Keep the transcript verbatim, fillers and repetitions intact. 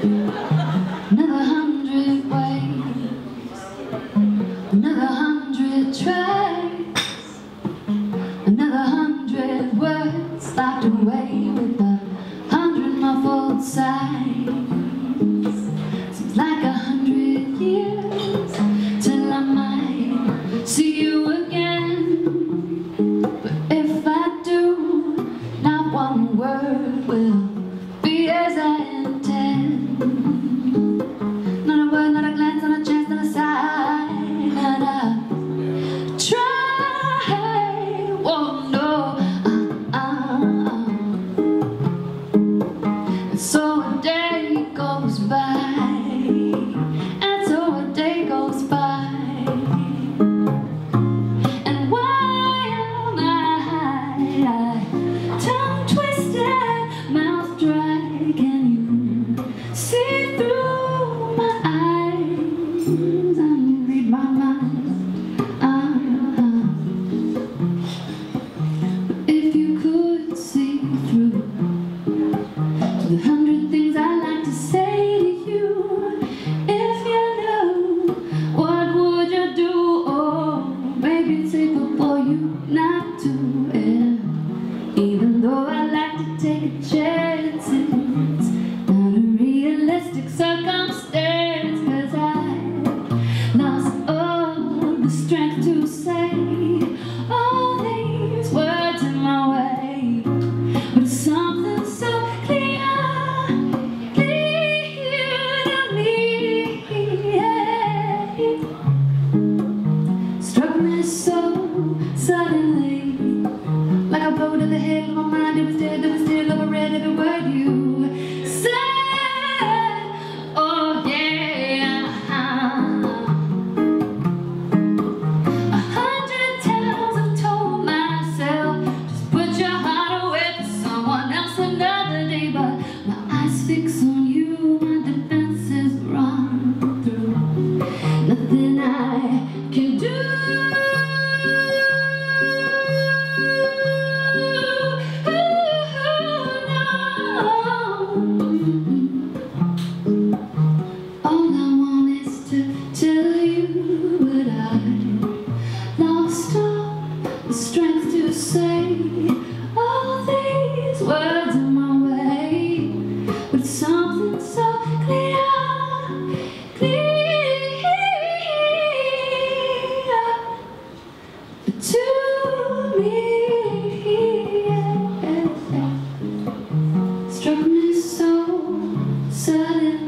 Another hundred ways, another hundred tries, another hundred words locked away with a hundred muffled sighs. Seems like a hundred years till I might see you again. But if I do, not one word will be as I intend. Not a word, not a glance, not a chance, not a sigh, not a try. Oh no, uh, uh, uh. And so a day goes by, and so a day goes by, and while my tongue twisted, mouth dry, can you see through my eyes and read my mind? Uh-huh. If you could see through to the hundred things I like to say to you, if you knew, what would you do? Oh, maybe it's safer for you not to. Yeah. Even though I like to take chances, not a realistic circumstance, 'cause I lost all the strength to say all these words in my way. But it's something so clear, clear to me, yeah. Struck me so suddenly, like a blow to the head of my mind. It was dead, it was dead, I read every word you said. Oh yeah. A hundred times I've told myself, just put your heart away for someone else another day. But my eyes fix on you, my defenses run through. Nothing I can do. All I want is to tell you, but I lost all the strength to say all these words in my way. But something so clear, clear to me, yeah. Struck me so suddenly.